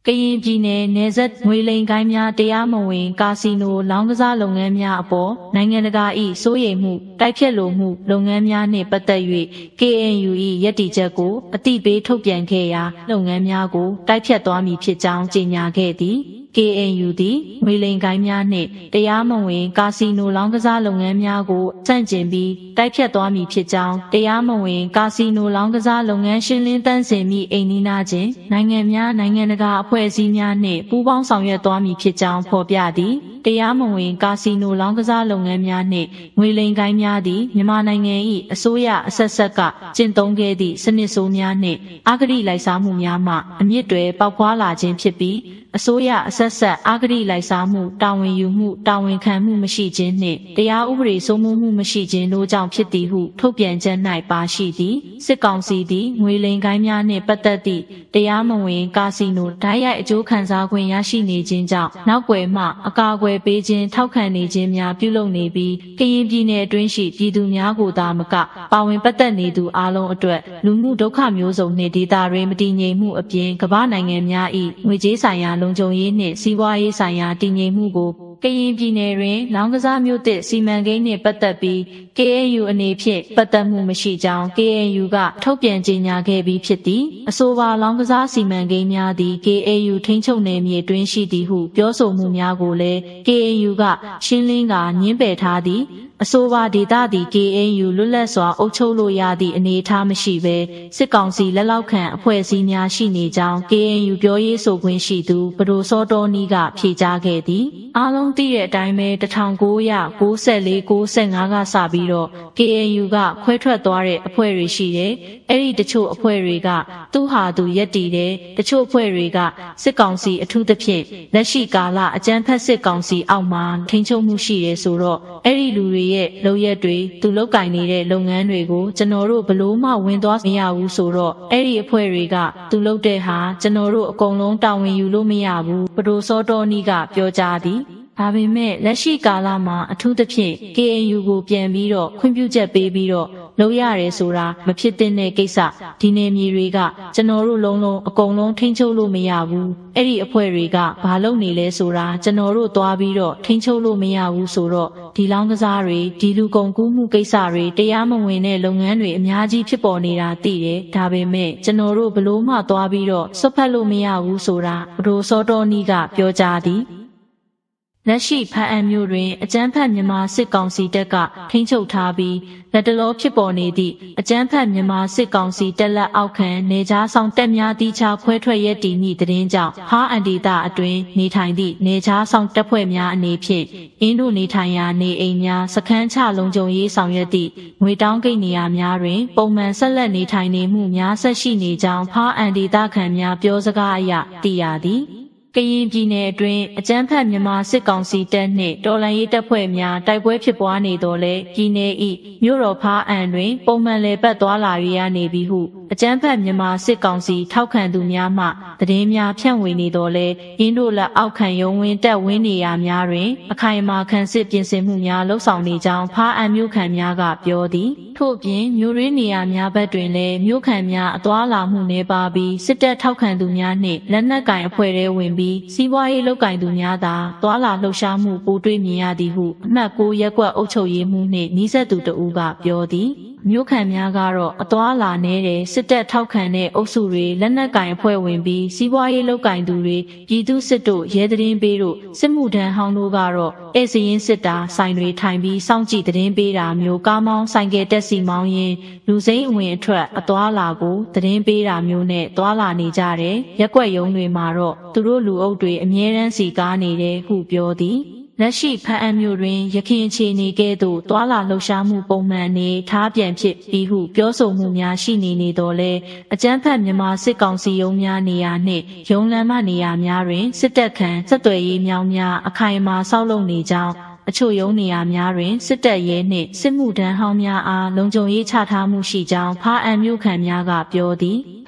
ရင်ပြည်နယ်နယ်စပ်ငွေလိမ်ကိုင်းများတရားမဝင်ကာစီနိုလောင်းကစားလုပ်ငန်းများအပေါ်နိုင်ငံတကာ၏စိုးရိမ်မှုတိုက်ဖြတ်လိုမှုလုပ်ငန်းများနှင့်ပတ်သက်၍ KNU ၏ယက်တီချက်ကိုအတိပေးထုတ်ပြန်ခဲ့ရာလုပ်ငန်းများကိုတိုက်ဖြတ်သွားမည်ဖြစ်ကြောင်းကြေညာခဲ့သည်KNU သည်ငွေလိမ်ကိုင်းများနှင့်တရားမဝင်ကာစီနိုလောင်းကစားလုပ်ငန်းများကိုစန့်ကျင်ပြီးတိုက်ဖြတ်သွားမည်ဖြစ်ကြောင်းတရားမဝင်ကာစီနိုလောင်းကစားလုပ်ငန်းရှင်းလင်းတန်းစင်မိအိမ်နီးနားချင်းနိုင်ငံများနိုင်ငံတကာအဖွဲ့အစည်းများနှင့်ပူးပေါင်းဆောင်ရွက်သွားမည်ဖြစ်ကြောင်းဖော်ပြသည်တရားမဝင်ကာစီနိုလောင်းကစားလုပ်ငန်းများနှင့်ငွေလိမ်ကိုင်းများသည်မြန်မာနိုင်ငံ၏အစိုးရအဆက်ဆက်ကကျင့်သုံးခဲ့သည့်စနစ်ဆိုးများနှင့်အဂတိလိုက်စားမှုများမှအမြင့်တွေပေါက်ဖွားလာခြင်းဖြစ်ပြီးအစိုးရအဆက်ဆက်အဂတိလိုက်စားမှုတာဝန်ယူမှုတာဝန်ခံမှုမရှိခြင်းနှင့်တရားဥပဒေစိုးမိုးမှုမရှိခြင်းတို့ကြောင့်ဖြစ်သည်ဟုထုတ်ပြန်ချက်၌ပါရှိသည်စစ်ကောင်စီသည်ငွေလိမ်ကိုင်းများနှင့်ပတ်သက်သည့်တရားမဝင်ကာစီနိုဓာတ်ရိုက်အကျိုးခံစားခွင့်ရရှိနေခြင်းကြောင့်နောက်ွယ်မှအကာအကွယ်ပေးခြင်းထောက်ခံနေခြင်းများပြုလုပ်နေပြီးကရင်ပြည်နယ်အတွင်းရှိပြည်သူများကိုသာမကပါဝင်ပတ်သက်နေသူအလုံးအတွက်လူမှုဒုက္ခမျိုးစုံနှင့်ဒေသတွင်မတည်ငြိမ်မှုအပြင်ကမ္ဘာနိုင်ငံများ၏ငွေကြေးဆိုင်ရာလုံခြုံရေးနှင့်စီးပွားရေးဆိုင်ရာတည်ငြိမ်မှုကိုကရင်ပြည်နယ်တွင်လောင်းကစားမျိုးသစ်စီမံကိန်းနှင့်ပတ်သက်ပြီး KNU အနေဖြင့်ပတ်သက်မှုမရှိကြောင်း KNU ကထုတ်ပြန်ကြေညာခဲ့ပြီးဖြစ်သည်အဆိုပါလောင်းကစားစီမံကိန်းများသည် KNU ထိန်းချုပ်နယ်မြေတွင်ရှိသည်ဟုပြောဆိုမှုများကိုလည်း KNU ကရှင်းလင်းကာညှင်းပယ်ထားသည်အဆိုပါဒေသသည် KNU လွတ်လပ်စွာအုပ်ချုပ်လို့ရသည့်အနေအထားမရှိဘဲစစ်ကောင်စီလက်လောက်ခံအဖွဲ့အစည်းများရှိနေကြောင်း KNU ပြောရေးဆိုခွင့်ရှိသူဘဒိုစောတော်နီးကဖြေကြားခဲ့သည်အားလုံးသိတဲ့အတိုင်းပဲ1994-95ကစပြီးတော့ KNU ကခွဲထွက်သွားတဲ့အဖွဲ့တွေရှိတယ်။အဲ့ဒီတချို့အဖွဲ့တွေကသူ့ဟာသူရက်တည်တယ်။တချို့အဖွဲ့တွေကစစ်ကောင်စီအထူးသဖြင့်လက်ရှိကာလအကြမ်းဖက်စစ်ကောင်စီအောက်မှာထိန်းချုပ်မှုရှိတယ်ဆိုတော့အဲ့ဒီလူတွေရဲ့လုပ်ရက်တွေသူလုပ်ကင်နေတဲ့လုပ်ငန်းတွေကိုကျွန်တော်တို့ဘလို့မှဝင်သွားမရဘူးဆိုတော့အဲ့ဒီအဖွဲ့တွေကသူလုပ်တဲ့ဟာကျွန်တော်တို့အကုန်လုံးတာဝန်ယူလို့မရဘူးဘဒိုစောတော်နီးကပြောကြားသည်ဒါပေမဲ့လက်ရှိကာလမှာအထူးသဖြင့် KNU ကိုပြန်ပြီးတော့ခွင့်ပြုချက်ပေးပြီးတော့လုပ်ရတယ်ဆိုတာမဖြစ်တဲ့ကိစ္စဒီနေမြေတွေကကျွန်တော်တို့လုံးအကုန်လုံးထိန်းချုပ်လို့မရဘူးအဲ့ဒီအဖွဲ့တွေကဘာလုပ်နေလဲဆိုတာကျွန်တော်တို့သွားပြီးတော့ထိန်းချုပ်လို့မရဘူးဆိုတော့ဒီလောင်းကစားတွေဒီလူကုန်ကူးမှုကိစ္စတွေတရားမဝင်တဲ့လုပ်ငန်းတွေအများကြီးဖြစ်ပေါ်နေတာသိတယ်ဒါပေမဲ့ကျွန်တော်တို့ဘလို့မှသွားပြီးတော့ဆွတ်ဖက်လို့မရဘူးဆိုတာဘဒိုစောတော်နီးကပြောကြားသည်လက်ရှိဖန်အံမြို့တွင်အကြမ်းဖက်မြန်မာစစ်ကောင်စီတပ်ကထိန်းချုပ်ထားပြီးလက်တလောဖြစ်ပေါ်နေသည့်အကြမ်းဖက်မြန်မာစစ်ကောင်စီတပ်လက်အောက်ခံနေကြားဆောင်တပ်များတီချခွဲထွက်ရက်တီမိသတင်းကြောင့်ဟာအန်ဒီတာအတွင်းနေထိုင်သည့်နေကြားဆောင်တပ်ဖွဲ့များအနေဖြင့်အင်းတို့နေထိုင်ရာနေအိမ်များစခန်းချလုံခြုံရေးဆောင်ရွက်သည့်ငွေတောင်းကိတ်နေရာများတွင်ပုံမှန်ဆက်လက်နေထိုင်နေမှုများဆက်ရှိနေကြောင်းဟာအန်ဒီတာခံများပြောစကားအရသိရသည်ကရင်ပြည်နယ်အတွင်းအကြမ်းဖက်မြန်မာစစ်ကောင်စီတပ်နှင့်တော်လှန်ရေးတပ်ဖွဲ့များတိုက်ပွဲဖြစ်ပွားနေတော်လဲပြည်နယ်၏မြို့တော်ဖားအံတွင်ပုံမှန်လေပတ်သွားလာရနေပြီဟုအကြမ်းဖက်မြန်မာစစ်ကောင်စီထောက်ခံသူများမှသတင်းများဖြန့်ဝေနေတော်လဲအင်းတို့လက်အောက်ခံရုံးဝင်းတပ်ဝင်းနေရာများတွင်အခိုင်အမာခံစစ်ပြင်ဆင်မှုများလှုပ်ဆောင်နေကြောင်းဖားအံမြို့ခံများကပြောသည်ထို့ပြင်မြို့ရင်းနေရာများဘက်တွင်လည်းမြို့ခံများအသွားလာမှုနှဲပါပြီးစစ်တပ်ထောက်ခံသူများနှင့်လက်နက်ကင်အဖွဲ့တွေဝင်ပြီးစီးပွားရေးလုပ်ကင်သူများသာသွားလာလှုပ်ရှားမှုပိုတွေ့မြင်ရသည်ဟုအမှတ်9ရပ်ကွက်အုပ်ချုပ်ရေးမှူးနှင့်နှီးဆက်သူတဦးကပြောသည်မြို့ခံများကတော့အသွားလာနေတဲ့စစ်တပ်ထောက်ခံတဲ့အုပ်စုတွေလက်နက်ကင်အဖွဲ့ဝင်ပြီးစီးပွားရေးလုပ်ကင်သူတွေပြည်သူစစ်တို့ရဲသတင်းပေးတို့စစ်မှုထမ်းဟောင်းတို့ကတော့ဧည့်စရင်စစ်တာဆိုင်တွေထိုင်ပြီးစောင့်ကြည့်သတင်းပေးတာမျိုးကားမောင်းဆိုင်ကယ်တက်စီမောင်းရင်လူစိမ်းအဝင်အထွက်အသွားလာကိုသတင်းပေးတာမျိုးနဲ့သွားလာနေကြတယ်ရက်ွက်ရုံတွေမှာတော့သူတို့လူအုပ်တွေအမြဲတမ်းစီကားနေတယ်ဟုပြောသည်လက်ရှိဖန်အံမြို့တွင်ရခိုင်အခြေအနေကဲ့သို့တွာလာလှုပ်ရှားမှုပုံမှန်အနေထားပြန်ဖြစ်ပြီးဟုပြောဆိုမှုများရှိနေတော်လဲအကြမ်းဖက်မြန်မာစစ်ကောင်စီရုံးများနေရာနှင့်ရုံးလမ်းမနေရာများတွင်စစ်တပ်ခံဆက်သွယ်ရေးမြောင်းများအခိုင်အမာဆောက်လုပ်နေကြောင်းအချို့ရုံးနေရာများတွင်စစ်တပ်ရဲနှင့်စစ်မှုထမ်းဟောင်းများအားလုံခြုံရေးချထားမှုရှိကြောင်းဖားအံမြို့ခံများကပြောသည်ဖ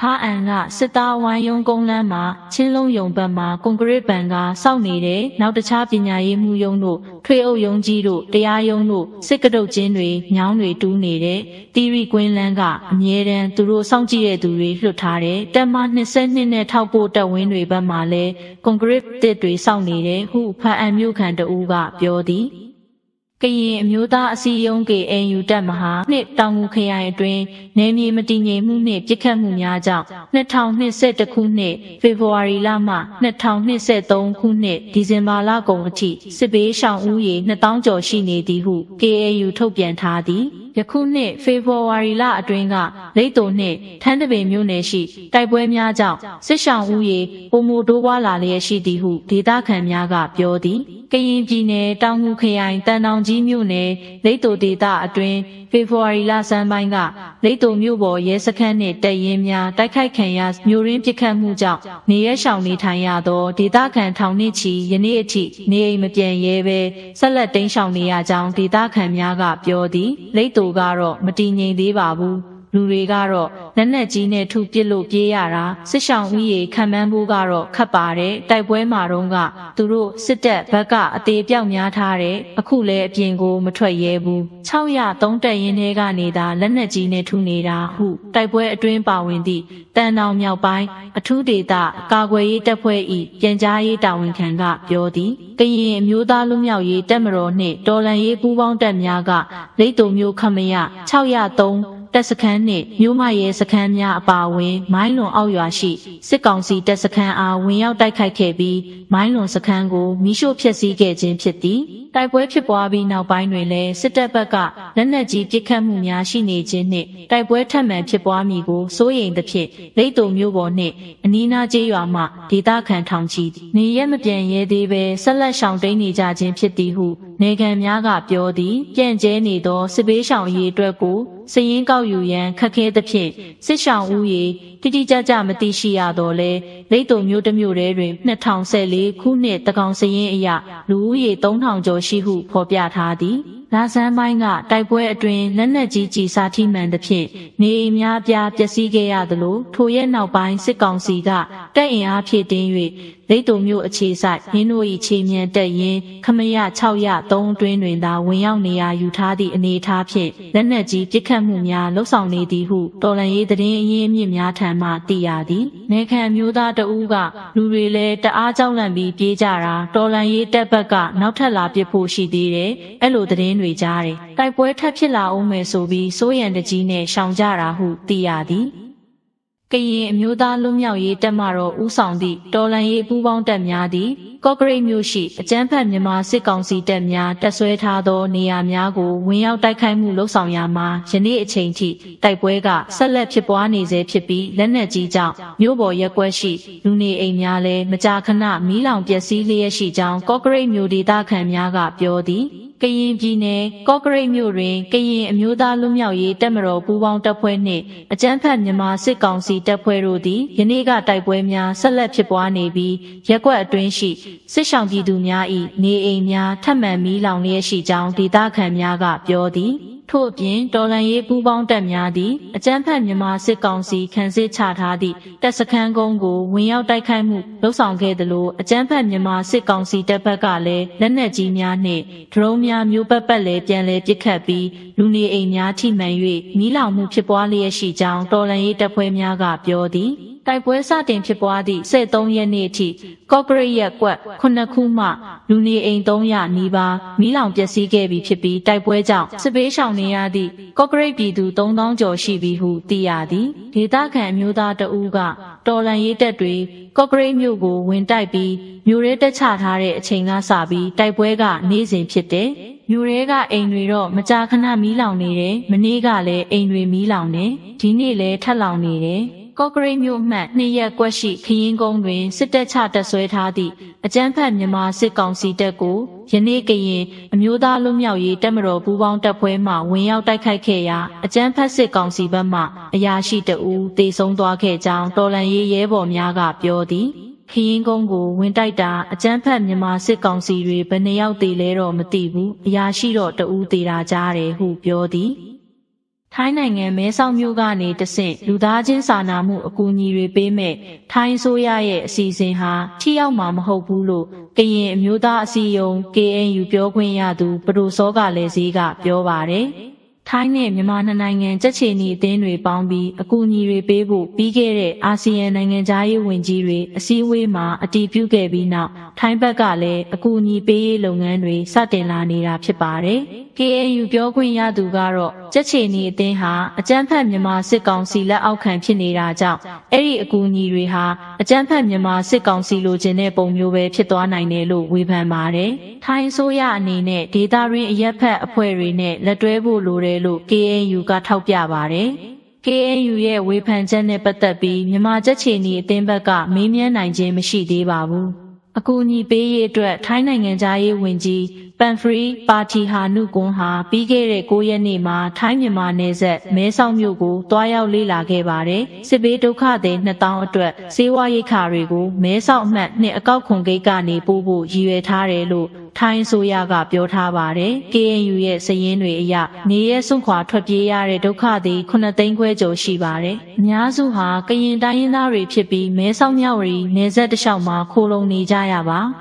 ဟာအန်ကစစ်သားဝိုင်းယုံကုန်းလမ်းမှာချင်းလုံးယုံဘက်မှာကွန်ကရစ်ပန်ကစောက်နေတဲ့နောက်တခြားပညာရေးမှုယုံတို့ထွေအုပ်ယုံကြီးတို့တရားယုံတို့စစ်ကတုတ်ချင်းတွေညောင်းတွေတူးနေတဲ့တီရီကွင်းလန်းကအမြဲတမ်းသူတို့စောင့်ကြည့်တဲ့သူတွေလွှတ်ထားတဲ့တက်မ22နဲ့ထောက်ပို့တပ်ဝင်းတွေဘက်မှာလဲကွန်ကရစ်တစ်တွေစောင့်နေတဲ့ဟုဖန်အန်မြို့ခံတဦးကပြောသည်ကရင်အမျိုးသားအစည်းအရုံး KNU တပ်မဟာနှစ်တောင်ငူခရိုင်အတွင်းနယ်မြေမတည်ငြိမ်မှုနှင့်ပြစ်ခတ်မှုများကြောင့်2021ခုနှစ်ဖေဖော်ဝါရီလမှ2023ခုနှစ်ဒီဇင်ဘာလကုန်အထိစစ်ဘေးရှောင်ဦးရေ2000ကျော်ရှိနေသည်ဟု KNU ထုတ်ပြန်ထားသည်ယခုနှစ်ဖေဖော်ဝါရီလအတွင်းကလိတ်တုံနှင့်ထန်းတပင်မြို့နယ်ရှိတိုက်ပွဲများကြောင့်စစ်ရှောင်ဦးရေပိုမိုတိုးပွားလာလျက်ရှိသည်ဟုဒေသခံများကပြောသည်ကရင်ပြည်နယ်တောင်ငူခရိုင်တန်တောင်ကြီးမြို့နယ်လိတ်တုံဒေသအတွင်းဖေဖော်ဝါရီလဆန်းပိုင်းကလိတ်တုံမြို့ပေါ်ရဲစခန်းနှင့်တပ်ရင်းများတိုက်ခိုက်ခံရမြို့ရင်းပစ်ခတ်မှုကြောင့်နေရရှောင်နေထိုင်ရသောဒေသခံထောင်နှစ်ချီယနေ့အထိနေအိမ်မပြန်ရဲဘဲဆက်လက်တိမ်းရှောင်နေရကြောင်းဒေသခံများကပြောသည်လိတ်တုံကတော့မတည်ငြိမ်သေးပါဘူးလူတွေကတော့လက်နက်ကြီးနဲ့ထုပစ်လို့ပြေးရတာစစ်ရှောင်ဦးရေခံမှန်းဖို့ကတော့ခက်ပါတယ်တိုက်ပွဲမှာတော့ကသူတို့စစ်တပ်ဘက်ကအသေးပြောက်များထားတဲ့အခုလည်းအပြင်ကိုမထွက်ရဲဘူး603တပ်ရင်းထဲကနေသာလက်နက်ကြီးနဲ့ထုနေတာဟုတိုက်ပွဲအတွင်းပါဝင်သည့်တန်တောင်မြောက်ပိုင်းအထူးဒေသကာကွယ်ရေးတပ်ဖွဲ့၏ပြန်ကြားရေးတာဝန်ခံကပြောသည်ကရင်အမျိုးသားလူမျိုးရေးတပ်မတော်နှင့်တော်လှန်ရေးပူးပေါင်းတပ်များကလိတ်တုံမျိုးခမရ603တပ်စခန်းနှင့်မြို့မရဲစခန်းများအပါအဝင်မိုင်းလွန်အောက်ရွာရှိစစ်ကောင်စီတပ်စခန်းအားဝင်ရောက်တိုက်ခိုက်ခဲ့ပြီးမိုင်းလွန်စခန်းကိုမိရှို့ဖျက်ဆီးခဲ့ခြင်းဖြစ်သည်တိုက်ပွဲဖြစ်ပွားပြီးနောက်ပိုင်းတွင်လည်းစစ်တပ်ဘက်ကလက်နက်ကြီးပစ်ခတ်မှုများရှိနေခြင်းနှင့်တိုက်ပွဲထပ်မံဖြစ်ပွားမည်ကိုစိုးရိမ်သဖြင့်လိတ်တုံမြို့ပေါ်နှင့်အနီးနားကျေးရွာမှဒေသခံထောင်ချီနေရမပြန်ရဲသေးဘဲဆက်လက်ရှောင်တိန်နေကြခြင်းဖြစ်သည်ဟုနေခံများကပြောသည်ပြန့်ကျဲနေသောစစ်ဘေးရှောင်အရေးအတွက်ကိုစည်ရင်းကောက်ယူရန်ခက်ခဲသဖြင့်စစ်ရှောင်ဦးရေတိတိကျကျမသိရှိရတော့လဲလိတ်တုံမြို့တစ်မြို့ထဲတွင်2014ခုနှစ်တကောင်စည်ရင်းအရလူဦးရေ3000ကျော်ရှိဟုဖော်ပြထားသည်လာဆန်းပိုင်းကတိုက်ပွဲအတွင်းလက်နက်ကြီးကြီးစားထိမှန်သဖြင့်နေအိမ်များပြားပျက်စီးခဲ့ရသလိုထိုရဲ့နောက်ပိုင်းစစ်ကောင်စီကတပ်အင်အားဖြည့်တင်း၍လိတ်တုံမြို့အခြေစိုက်ရင်းတို့၏ခြေမြန်တပ်ရင်းခမရ603အတွင်းတွင်သာဝင်ရောက်နေရာယူထားသည့်အနေအထားဖြင့်လက်နက်ကြီးပစ်ခတ်မှုများလှုပ်ဆောင်နေသည်ဟုတော်လှန်ရေးသတင်းအရင်းအမြစ်များထံမှသိရသည်နေခံမျိုးသားတဦးကလူတွေလည်းတအားကြောက်လန့်ပြီးပြေးကြတာတော်လှန်ရေးတပ်ဘက်ကနောက်ထပ်လာပစ်ဖို့ရှိသေးတယ်အဲ့လိုသတင်းတွေကြားတယ်တိုက်ပွဲထပ်ဖြစ်လာအောင်မယ်ဆိုပြီးစိုးရံတကြီးနဲ့ရှောင်ကြတာဟုသိရသည်ကရင်အမျိုးသားလွတ်မြောက်ရေးတပ်မတော်ဦးဆောင်သည့်တော်လှန်ရေးပူးပေါင်းတပ်များသည်ကော့ကရိတ်မြို့ရှိအကြမ်းဖက်မြန်မာစစ်ကောင်စီတပ်များတပ်ဆွဲထားသောနေရာများကိုဝင်ရောက်တိုက်ခိုက်မှုလုပ်ဆောင်ရာမှာယနေ့အချိန်ထိတိုက်ပွဲကဆက်လက်ဖြစ်ပွားနေဆဲဖြစ်ပြီးလက်နက်ကြီးကြောင့်မြို့ပေါ်ရက်ကွက်ရှိလူနေအိမ်များလည်းမကြာခဏမီးလောင်ပျက်စီးလျက်ရှိကြောင်းကော့ကရိတ်မြို့ဒေသခံများကပြောသည်ကရင်ပြည်နယ်ကော့ကရိတ်မြို့တွင်ကရင်အမျိုးသားလူမျိုးရေးတပ်မတော်ပူးပေါင်းတပ်ဖွဲ့နှင့်အကြမ်းဖက်မြန်မာစစ်ကောင်စီတပ်ဖွဲ့တို့သည်ယနေ့ကတိုက်ပွဲများဆက်လက်ဖြစ်ပွားနေပြီးရက်ကွက်အတွင်းရှိစစ်ရှောင်ပြည်သူများ၏နေအိမ်များထပ်မံမီးလောင်လျက်ရှိကြောင်းဒေသခံများကပြောသည်ထို့အပြင်တော်လှန်ရေးပူးပေါင်းတပ်များသည်အကြမ်းဖက်မြန်မာစစ်ကောင်စီခန့်စစ်ချထားသည့်တပ်စခန်းကုန်းကိုဝင်ရောက်တိုက်ခိုက်မှုလုပ်ဆောင်ခဲ့သလိုအကြမ်းဖက်မြန်မာစစ်ကောင်စီတပ်ဘက်ကလည်းလက်နက်ကြီးများနှင့်ဒရုန်းများမျိုးပတ်ပတ်လည်းပြန်လည်ပစ်ခတ်ပြီးလူနေအိမ်များထိမှန်၍မီးလောင်မှုဖြစ်ပွားလျက်ရှိကြောင်းတော်လှန်ရေးတပ်ဖွဲ့များကပြောသည်တိုက်ပွဲစတင်ဖြစ်ပွားသည့်23ရက်နေ့အထိကော့ကရိတ်ရက်ကွက်9ခုမှလူနေအိမ်300နီးပါးမီးလောင်ပျက်စီးခဲ့ပြီးဖြစ်ပြီးတိုက်ပွဲကြောင့်စစ်ဘေးရှောင်နေရသည့်ကော့ကရိတ်ပြည်သူ3000ကျော်ရှိပြီဟုသိရသည်ဒေသခံအမျိုးသားတဦးကတော်လှန်ရေးတပ်တွေကော့ကရိတ်မြို့ကိုဝင်တိုက်ပြီးမြို့ရဲတက်ချထားတဲ့အချိန်ကစပြီးတိုက်ပွဲကနေ့စဉ်ဖြစ်တယ်မြို့ရဲကအိမ်တွေတော့မကြာခဏမီးလောင်နေတယ်မနေ့ကလည်းအိမ်တွေမီးလောင်နေဒီနေ့လည်းထပ်လောင်နေတယ်ကော့ကရိတ်မြို့မှ2ရက်ကွက်ရှိခရင်ကုန်းတွင်စစ်တပ်ချတပ်ဆွဲထားသည့်အကြမ်းဖက်မြန်မာစစ်ကောင်စီတပ်ကိုယနေ့ကရင်အမျိုးသားလွတ်မြောက်ရေးတပ်မတော်ပူးပေါင်းတပ်ဖွဲ့မှဝင်ရောက်တိုက်ခိုက်ခဲ့ရာအကြမ်းဖက်စစ်ကောင်စီဘက်မှအရာရှိတအူးတေဆုံးသွားခဲ့ကြောင်းတော်လှန်ရေးရဲဘော်များကပြောသည်ခရင်ကုန်းကိုဝင်တိုက်တာအကြမ်းဖက်မြန်မာစစ်ကောင်စီတွေဘယ်နှယောက်တေလဲတော့မသိဘူးအရာရှိတော့တအူးတေတာကြားတယ်ဟုပြောသည်ထိုင်းနိုင်ငံမဲဆောက်မြို့ကနေတဆင့်လူသားချင်းစာနာမှုအကူအညီတွေပေးမဲ့ထိုင်းဆိုရရဲ့အစီအစဉ်ဟာထိရောက်မှာမဟုတ်ဘူးလို့ကရင်အမျိုးသားအစည်းအရုံး KNU ပြောခွင့်ရသူပဒိုစောကလည်းစည်းကပြောပါတယ်။ထိုင်းနဲ့မြန်မာနှစ်နိုင်ငံကြက်ချေနီအသင်းတွေပေါင်းပြီးအကူအညီတွေပေးဖို့ပြီးခဲ့တဲ့အာဆီယံနိုင်ငံသားရေးဝန်ကြီးတွေအစည်းအဝေးမှာအတည်ပြုခဲ့ပြီးနောက်ထိုင်းဘက်ကလည်းအကူအညီပေးရေးလုပ်ငန်းတွေစတင်လာနေတာဖြစ်ပါတယ်။ KNU ပြောခွင့်ရသူကတော့ကြက်ချေနီအသင်းဟာအကြမ်းဖက်မြန်မာစစ်ကောင်စီလက်အောက်ခံဖြစ်နေတာကြောင့်အဲ့ဒီအကူအညီတွေဟာအကြမ်းဖက်မြန်မာစစ်ကောင်စီလိုချင်တဲ့ပုံမျိုးပဲဖြစ်သွားနိုင်တယ်လို့ဝေဖန်ပါတယ်။ထိုင်းအစိုးရအနေနဲ့ဒေသတွင်းအရက်ဖက်အဖွဲ့တွေနဲ့လက်တွဲဖို့လိုတယ်လို့ KNU ကထောက်ပြပါတယ်။ KNU ရဲ့ဝေဖန်ချက်နဲ့ပတ်သက်ပြီးမြန်မာကြက်ချေနီအသင်းဘက်ကမေးမြန်းနိုင်ခြင်းမရှိသေးပါဘူး။အကူအညီပေးရေးအတွက်ထိုင်းနိုင်ငံသားရေးဝန်ကြီးပန်ဖရီပါတီဟာနုကွန်းဟာပြီးခဲ့တဲ့9ရက်နေ့မှာထိုင်းမြန်မာနယ်စပ်မဲဆောက်မြို့ကိုတွားရောက်လေ့လာခဲ့ပါတယ်။စစ်ဘေးဒုက္ခသည်2000အတွက်စေဝါရိက္ခာတွေကိုမဲဆောက်အမှတ်2အကောက်ခွန်ဂိတ်ကနေပို့ဖို့ရည်ရွယ်ထားတယ်လို့ထိုင်းအစိုးရကပြောထားပါတယ်။ KNU ရဲ့စာရင်းတွေအရနေရဲစွန့်ခွာထွက်ပြေးရတဲ့ဒုက္ခသည်9သိန်းခွဲကျော်ရှိပါတယ်။အများစုဟာကရင်တိုင်းရင်းသားတွေဖြစ်ပြီးမဲဆောက်မြောက်ရီနယ်စပ်တစ်လျှောက်မှာခိုလုံနေကြရပါ